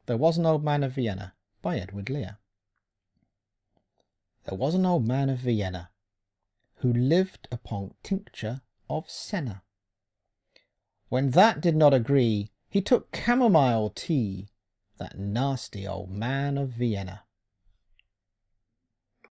There Was an Old Man of Vienna by Edward Lear. There was an old man of Vienna who lived upon tincture of senna. When that did not agree, he took camomile tea, that nasty old man of Vienna.